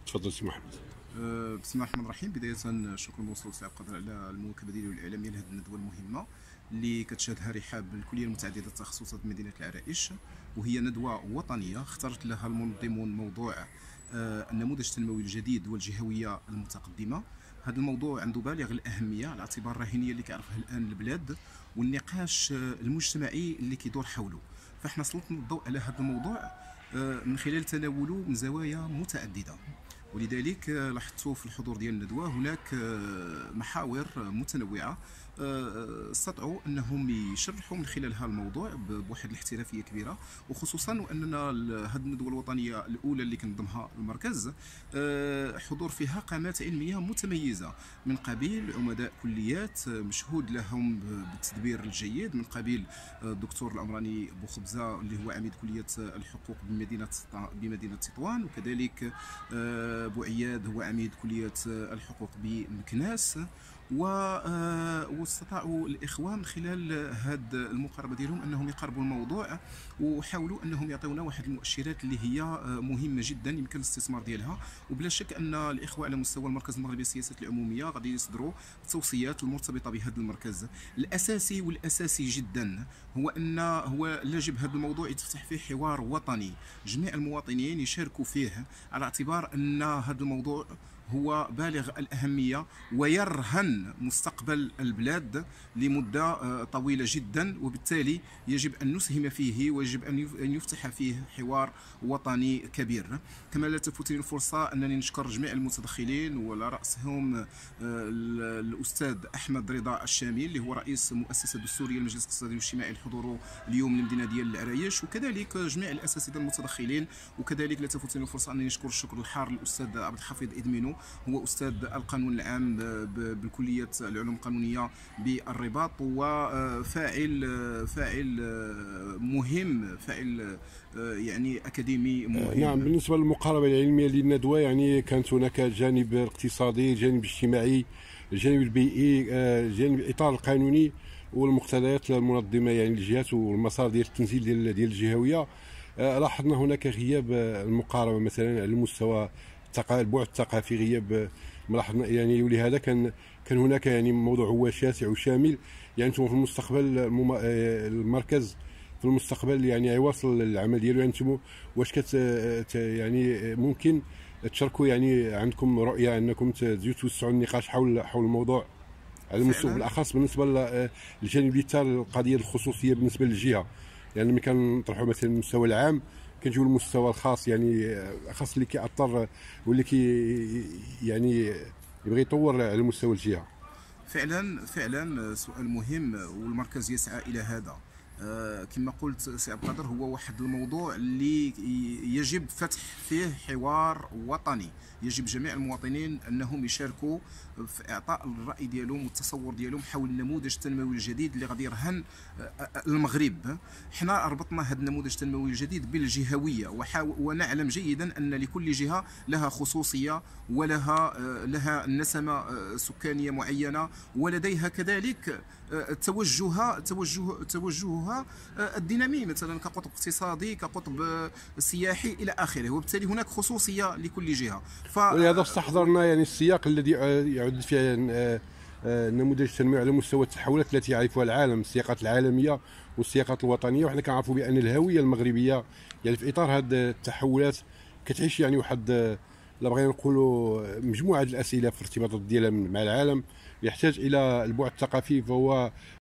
تفضل سي محمد. بسم الله الرحمن الرحيم. بداية شكرا موصول سي عبد القادر على المواكبة ديالو الإعلامية لهذه الندوة المهمة اللي كتشهدها رحاب الكلية المتعددة التخصصات بمدينة العرائش، وهي ندوة وطنية اختارت لها المنظمون موضوع النموذج التنموي الجديد والجهوية المتقدمة. هذا الموضوع عنده بالغ الأهمية على اعتبار الراهنية اللي كيعرفها الآن البلاد والنقاش المجتمعي اللي كيدور حوله. فاحنا سلطنا الضوء على هذا الموضوع من خلال تناوله من زوايا متعددة، ولذلك لاحظت في الحضور ديال الندوه هناك محاور متنوعه استطاعوا انهم يشرحوا من خلالها الموضوع بواحد الاحترافيه كبيره، وخصوصا واننا هذه الندوه الوطنيه الاولى اللي كنظمها المركز حضور فيها قامات علميه متميزه، من قبيل عمداء كليات مشهود لهم بالتدبير الجيد، من قبيل الدكتور الامراني بوخبزه اللي هو عميد كليه الحقوق بمدينه تطوان، وكذلك بوعياد هو عميد كلية الحقوق بمكناس. واستطاعوا الإخوة من خلال هذه المقاربة ديالهم أنهم يقربوا الموضوع وحاولوا أنهم يعطيونا واحد المؤشرات اللي هي مهمة جدا يمكن الاستثمار ديالها. وبلا شك أن الإخوة على مستوى المركز المغربي للسياسات العمومية غادي يصدروا التوصيات المرتبطة بهذا المركز. الأساسي جدا هو يجب هذا الموضوع يتفتح فيه حوار وطني، جميع المواطنين يشاركوا فيه، على اعتبار أن هذا الموضوع هو بالغ الأهمية ويرهن مستقبل البلاد لمدة طويلة جدا، وبالتالي يجب أن نسهم فيه ويجب أن يفتح فيه حوار وطني كبير. كما لا تفوتني الفرصة أنني نشكر جميع المتدخلين وعلى رأسهم الأستاذ أحمد رضا الشامي اللي هو رئيس مؤسسة دستورية المجلس الاقتصادي والاجتماعي لحضوره اليوم للمدينة ديال العرايش، وكذلك جميع الأساتذة المتدخلين. وكذلك لا تفوتني الفرصة أنني نشكر الشكر الحار للأستاذ عبد الحفيظ إدمينو، هو أستاذ القانون العام بكلية العلوم القانونية بالرباط، وفاعل مهم، فاعل يعني أكاديمي مهم. نعم، بالنسبة للمقاربة العلمية للندوة يعني كانت هناك الجانب الاقتصادي، الجانب الاجتماعي، الجانب البيئي، الجانب الإطار القانوني والمقتضيات المنظمة يعني الجهات والمسار ديال التنزيل ديال الجهوية. لاحظنا هناك غياب المقاربة مثلا على المستوى البعد الثقافي، غياب ملاحظنا يعني، ولهذا كان هناك يعني موضوع هو شاسع وشامل. يعني انتم في المستقبل المركز في المستقبل يعني يواصل العمل ديالو، يعني انتم واش يعني ممكن تشاركوا، يعني عندكم رؤيه انكم تزيدوا توسعوا النقاش حول الموضوع على المستوى بالاخص بالنسبه للجانب اللي تاع القضيه الخصوصيه بالنسبه للجهه. يعني ملي كنطرحوا مثلا المستوى العام كنجيو المستوى الخاص، يعني خاص اللي كيأثر واللي يعني يبغي يطور على مستوى الجهه. فعلا سؤال مهم والمركز يسعى الى هذا. كما قلت سي عبد القادر، هو واحد الموضوع اللي يجب فتح فيه حوار وطني، يجب جميع المواطنين انهم يشاركوا في اعطاء الراي ديالهم والتصور ديالهم حول النموذج التنموي الجديد اللي غادي يرهن المغرب. حنا ربطنا هذا النموذج التنموي الجديد بالجهويه، ونعلم جيدا ان لكل جهه لها خصوصيه ولها نسمه سكانيه معينه، ولديها كذلك توجهها الدينامي، مثلا كقطب اقتصادي، كقطب سياحي الى اخره، وبالتالي هناك خصوصيه لكل جهه. ولهذا استحضرنا يعني السياق الذي يعد فيه النموذج التنموي على مستوى التحولات التي يعرفها العالم، السياقات العالميه والسياقات الوطنيه. وحنا كنعرفوا بان الهويه المغربيه يعني في اطار هذه التحولات كتعيش يعني واحد لا بغينا نقولوا مجموعه الاسئله في الارتباطات ديالها مع العالم، يحتاج الى البعد الثقافي. فهو